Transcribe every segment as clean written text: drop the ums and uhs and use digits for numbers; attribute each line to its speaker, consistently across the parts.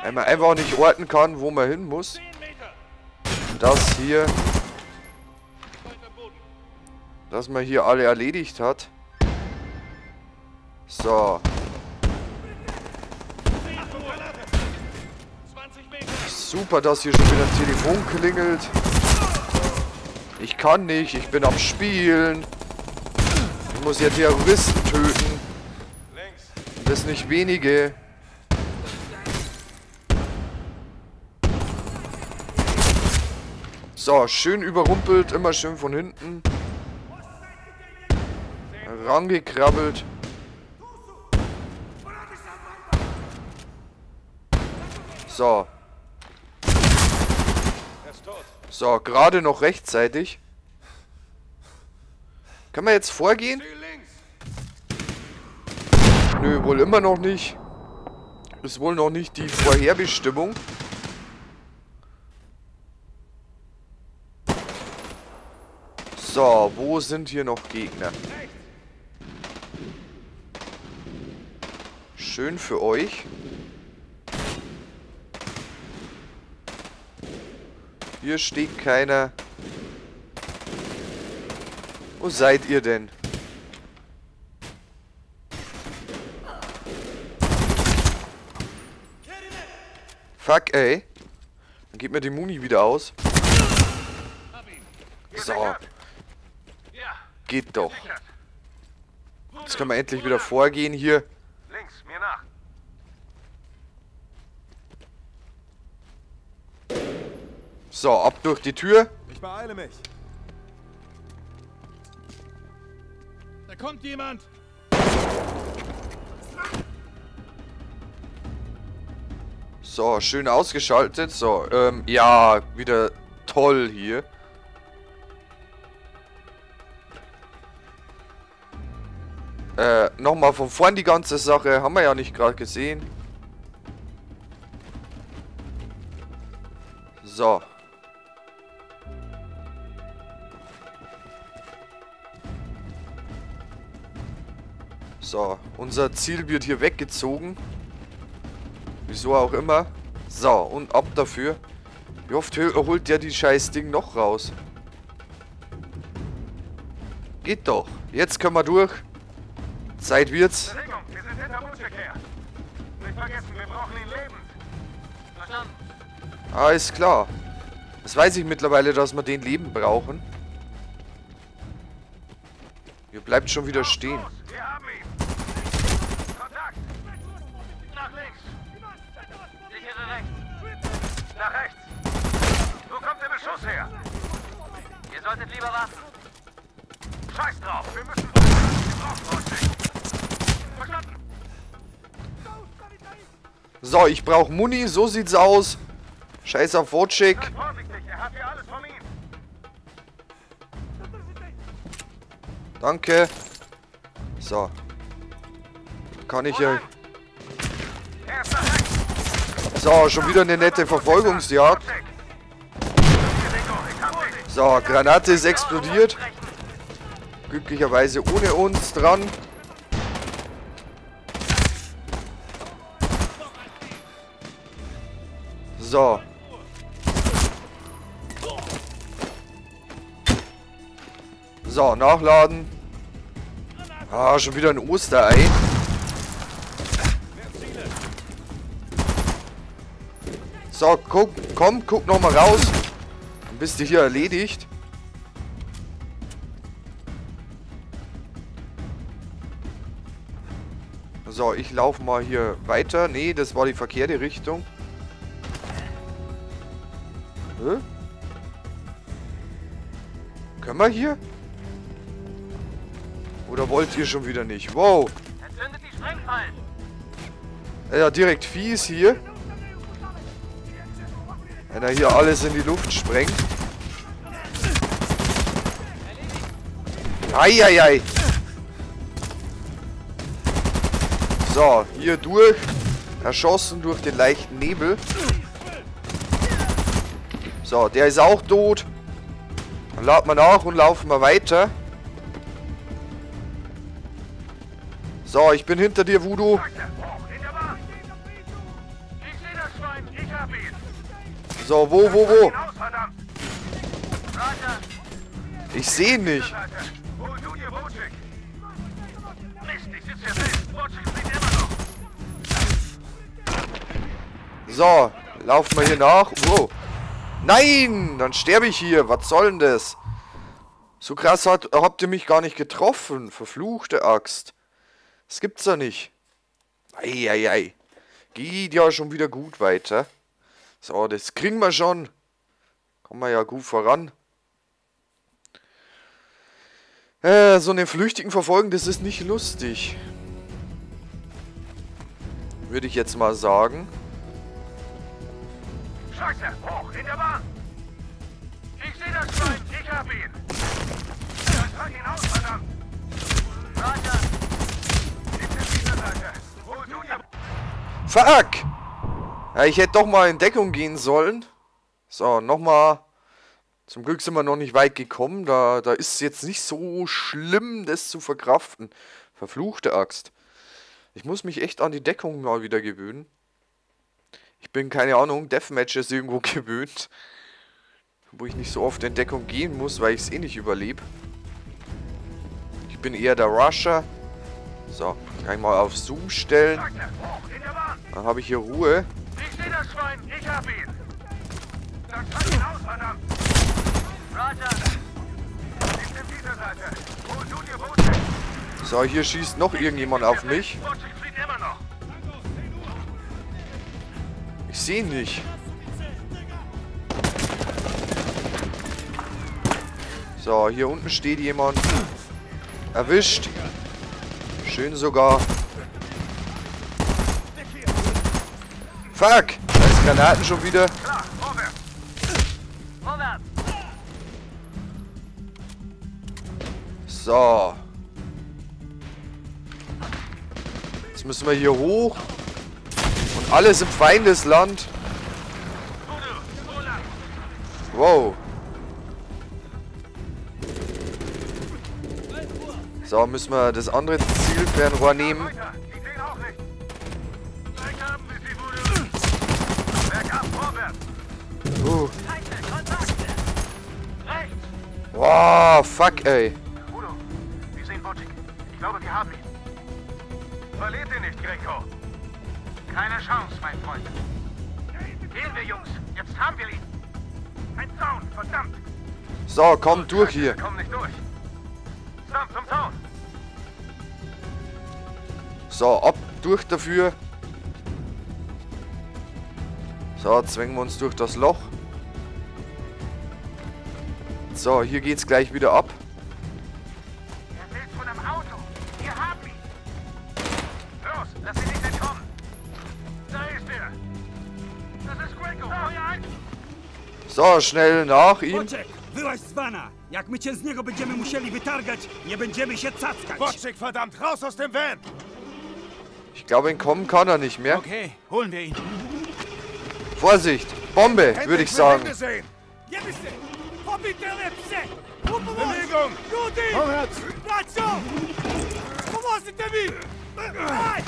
Speaker 1: Wenn man einfach nicht orten kann, wo man hin muss. Das hier. Dass man hier alle erledigt hat. So. Super, dass hier schon wieder ein Telefon klingelt. Ich kann nicht, ich bin am Spielen. Ich muss ja Terroristen töten. Das nicht wenige. So, schön überrumpelt, immer schön von hinten. Rangekrabbelt. So. So, gerade noch rechtzeitig. Können wir jetzt vorgehen? Nö, wohl immer noch nicht. Ist wohl noch nicht die Vorherbestimmung. So, wo sind hier noch Gegner? Schön für euch. Hier steht keiner. Wo seid ihr denn? Fuck, ey. Dann geht mir die Muni wieder aus. So. Geht doch. Jetzt können wir endlich wieder vorgehen hier.
Speaker 2: Links, mir nach.
Speaker 1: So, ab durch die Tür.
Speaker 3: Ich beeile mich.
Speaker 4: Da kommt jemand.
Speaker 1: So, schön ausgeschaltet. So, ja, wieder toll hier. Nochmal von vorn die ganze Sache. Haben wir ja nicht gerade gesehen. So. So, unser Ziel wird hier weggezogen. Wieso auch immer. So, und ab dafür. Wie oft holt der die scheiß Ding noch raus? Geht doch. Jetzt können wir durch. Zeit wird's.
Speaker 2: Bewegung, wir sind hinter Mundverkehr. Nicht vergessen, wir brauchen ihn lebend. Verstanden.
Speaker 1: Alles klar. Das weiß ich mittlerweile, dass wir den Leben brauchen. Ihr bleibt schon wieder stehen.
Speaker 2: Los, wir haben ihn. Kontakt. Nach links. Sichere rechts. Nach rechts. Wo kommt der Beschuss her? Ihr solltet lieber warten. Scheiß drauf, wir müssen... Wir brauchen Vorsicht. Verstanden.
Speaker 1: So, ich brauche Muni. So sieht's aus. Scheiß auf Wojcik.
Speaker 2: Seid vorsichtig, er hat hier alles von ihm.
Speaker 1: Danke. So. Kann ich ja...
Speaker 2: Er ist nach rechts.
Speaker 1: So, schon wieder eine nette Verfolgungsjagd. So, Granate ist explodiert. Glücklicherweise ohne uns dran. So. So, nachladen. Ah, schon wieder ein Osterei. So, guck noch mal raus. Dann bist du hier erledigt. So, ich laufe mal hier weiter. Nee, das war die verkehrte Richtung. Hä? Können wir hier? Oder wollt ihr schon wieder nicht? Wow.
Speaker 2: Entzündet die Sprengfallen.
Speaker 1: Ja, direkt fies hier. Wenn er hier alles in die Luft sprengt. Eieiei. So, hier durch. Erschossen durch den leichten Nebel. So, der ist auch tot. Dann laden wir nach und laufen wir weiter. So, ich bin hinter dir, Voodoo.
Speaker 2: Ich sehe das Schwein. hab ihn!
Speaker 1: So, wo?
Speaker 2: Hinaus, verdammt!
Speaker 1: Ich sehe nicht.
Speaker 2: Hol du dir Wojcik! Mist, ich sitze hier fest! Wojcik fliegt immer noch!
Speaker 1: So, laufen wir hier nach. Wow. Nein, dann sterbe ich hier. Was soll denn das? So krass habt ihr mich gar nicht getroffen. Verfluchte Axt. Das gibt's ja nicht. Eieiei. Geht ja schon wieder gut weiter. So, das kriegen wir schon. Kommen wir ja gut voran. So einen Flüchtigen verfolgen, das ist nicht lustig. Würde ich jetzt mal sagen.
Speaker 2: Scheiße, hoch, in der Bahn! Ich sehe das Schwein, ich hab ihn! Dann trag ihn aus, verdammt! Roger! Hinter dieser Seite! Hol du dir...
Speaker 1: Fuck! Ja, ich hätte doch mal in Deckung gehen sollen. So, nochmal. Zum Glück sind wir noch nicht weit gekommen. Da ist es jetzt nicht so schlimm, das zu verkraften. Verfluchte Axt. Ich muss mich echt an die Deckung mal wieder gewöhnen. Ich bin, keine Ahnung, Deathmatches irgendwo gewöhnt. Wo ich nicht so oft in Deckung gehen muss, weil ich es eh nicht überlebe. Ich bin eher der Rusher. So, kann ich mal auf Zoom stellen. Dann habe ich hier Ruhe.
Speaker 2: Ich sehe das Schwein, ich hab ihn! Dann trag ihn aus, verdammt! Roger! Hinter dieser Seite! Hol du dir Wojcik!
Speaker 1: So, hier schießt noch irgendjemand auf mich.
Speaker 2: Wojcik fliegt immer noch!
Speaker 1: Ich sehe ihn nicht. So, hier unten steht jemand. Erwischt. Schön sogar. Fuck! Da ist Granaten schon wieder.
Speaker 2: Klar, vorwärts! Vorwärts!
Speaker 1: So. Jetzt müssen wir hier hoch. Und alles im Feindesland. Wow. So, müssen wir das andere Zielfernrohr nehmen.
Speaker 2: Weiter! Ich sehe auch nicht! Gleich haben wir sie, Voodoo! Bergab, vorwärts! Rechts!
Speaker 1: Wow, fuck, ey.
Speaker 2: Voodoo, wir sehen Wojcik. Ich glaube, wir haben ihn. Verliert ihn nicht, Greco. Keine Chance, mein Freund. Gehen wir, Jungs. Jetzt haben wir ihn. Ein Zaun, verdammt.
Speaker 1: So, komm durch hier.
Speaker 2: Wir kommen nicht durch. Stump zum Zaun.
Speaker 1: So, ab, durch dafür. So, zwängen wir uns durch das Loch. So, hier geht's gleich wieder ab.
Speaker 2: Er fällt von einem Auto. Wir haben ihn. Los, lass ihn nicht entkommen. Da ist er. Das ist Greco. Feuer ein.
Speaker 1: So, schnell nach ihm.
Speaker 3: Wojciech, wyłaź z wana! Jak my cię z niego będziemy musieli wytargać, nie będziemy się cackać!
Speaker 4: Wojcik, verdammt, raus aus dem Van!
Speaker 1: Ich glaube, entkommen kann er nicht mehr.
Speaker 4: Okay, holen wir ihn.
Speaker 1: Vorsicht, Bombe, würde ich sagen.
Speaker 4: Sehen.
Speaker 3: Jebysy! Pobite psy!
Speaker 4: Bewegung!
Speaker 3: Люди!
Speaker 4: Vorwärts!
Speaker 3: Bracio! Pomozite mi! Aj!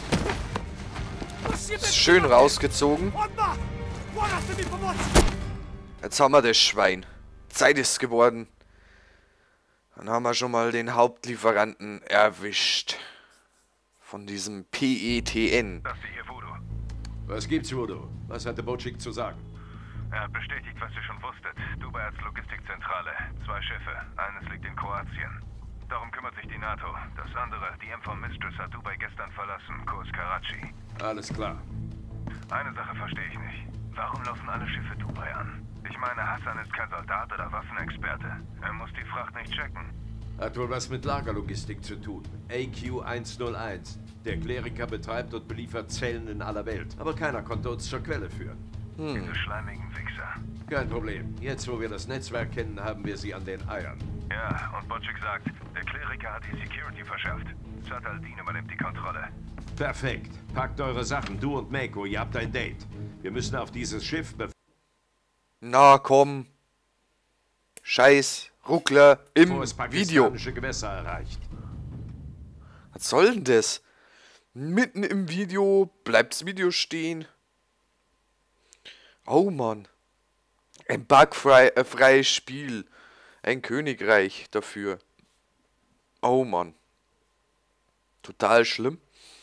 Speaker 1: Ist schön rausgezogen.
Speaker 3: Odma! Błagasz mi pomocy!
Speaker 1: Jetzt haben wir das Schwein. Zeit ist geworden. Dann haben wir schon mal den Hauptlieferanten erwischt. Von diesem PETN.
Speaker 2: Das ist hier Voodoo.
Speaker 5: Was gibt's, Voodoo? Was hatte Wojcik zu sagen?
Speaker 2: Er hat bestätigt, was ihr schon wusstet. Dubai als Logistikzentrale. 2 Schiffe. Eines liegt in Kroatien. Darum kümmert sich die NATO. Das andere, die MV Mistress, hat Dubai gestern verlassen. Kurs Karachi.
Speaker 5: Alles klar.
Speaker 2: Eine Sache verstehe ich nicht. Warum laufen alle Schiffe Dubai an? Ich meine, Hassan ist kein Soldat oder Waffenexperte. Er muss die Fracht nicht checken.
Speaker 5: Hat wohl was mit Lagerlogistik zu tun. AQ 101. Der Kleriker betreibt und beliefert Zellen in aller Welt. Aber keiner konnte uns zur Quelle führen.
Speaker 2: Diese schleimigen Wichser.
Speaker 5: Kein Problem. Jetzt, wo wir das Netzwerk kennen, haben wir sie an den Eiern.
Speaker 2: Ja, und Wojcik sagt, der Kleriker hat die Security verschärft. Zat al-Din übernimmt die Kontrolle.
Speaker 5: Perfekt. Packt eure Sachen, du und Mako, ihr habt ein Date. Wir müssen auf dieses Schiff
Speaker 1: Na komm. Scheiß Ruckler
Speaker 5: bevor
Speaker 1: im
Speaker 5: es
Speaker 1: Video.
Speaker 5: pakistanische Gewässer erreicht.
Speaker 1: Was soll denn das? Mitten im Video bleibt das Video stehen. Oh Mann. Ein bugfreies Spiel. Ein Königreich dafür. Oh Mann. Total schlimm.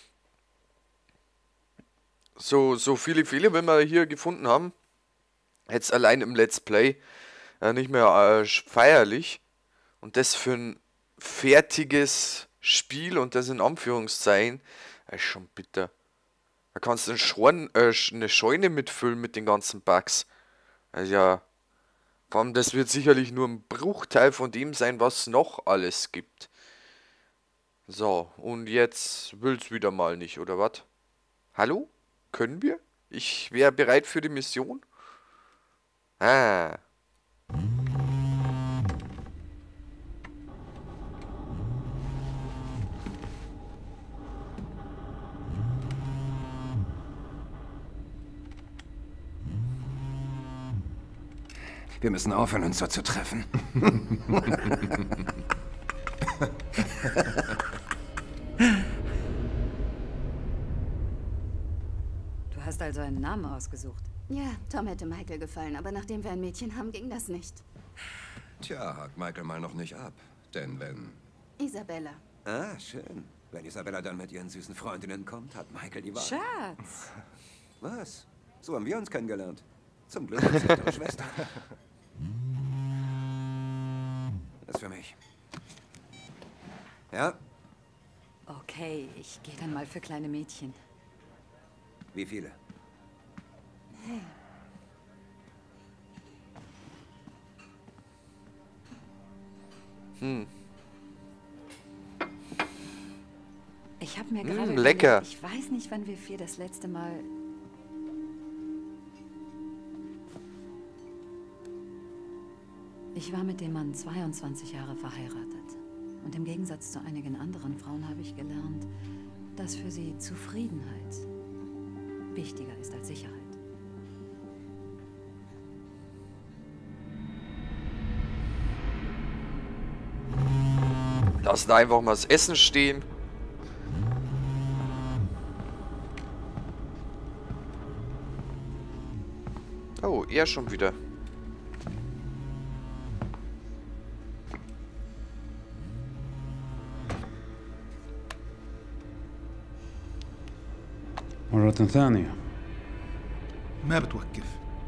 Speaker 1: So viele Fehler, wenn wir hier gefunden haben. Jetzt allein im Let's Play nicht mehr feierlich. Und das für ein fertiges Spiel und das in Anführungszeichen. Ist schon bitter. Da kannst du eine Scheune mitfüllen mit den ganzen Bugs. Also ja. Vor allem, das wird sicherlich nur ein Bruchteil von dem sein, was es noch alles gibt. So, und jetzt will's wieder mal nicht, oder was? Hallo? Können wir? Ich wäre bereit für die Mission. Ah.
Speaker 6: Wir müssen aufhören, uns so zu treffen.
Speaker 7: Du hast also einen Namen ausgesucht.
Speaker 8: Ja, Tom hätte Michael gefallen, aber nachdem wir ein Mädchen haben, ging das nicht.
Speaker 6: Tja, hakt Michael mal noch nicht ab. Denn wenn...
Speaker 8: Isabella.
Speaker 6: Ah, schön. Wenn Isabella dann mit ihren süßen Freundinnen kommt, hat Michael die Wahl.
Speaker 7: Schatz!
Speaker 6: Was? So haben wir uns kennengelernt. Zum Glück ist ihre Schwester. Das ist für mich. Ja?
Speaker 7: Okay, ich gehe dann mal für kleine Mädchen.
Speaker 6: Wie viele?
Speaker 7: Hey. Ich habe mir gerade
Speaker 1: lecker.
Speaker 7: überlegt, ich weiß nicht, wann wir 4 das letzte Mal... Ich war mit dem Mann 22 Jahre verheiratet. Und im Gegensatz zu einigen anderen Frauen habe ich gelernt, dass für sie Zufriedenheit wichtiger ist als Sicherheit.
Speaker 1: Lass da einfach mal das Essen stehen. Oh, er schon wieder.
Speaker 9: مرة ثانية.
Speaker 4: ما بتوقف.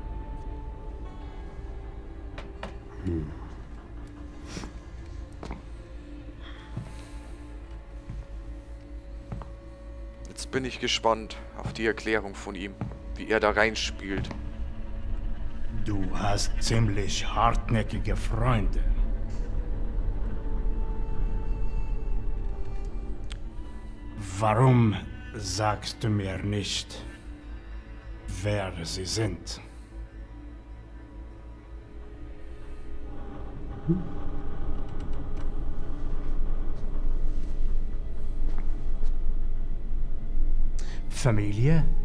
Speaker 1: Jetzt bin ich gespannt auf die Erklärung von ihm, wie er da reinspielt.
Speaker 4: Du hast ziemlich hartnäckige Freunde. Warum sagst du mir nicht, wer sie sind? Familie?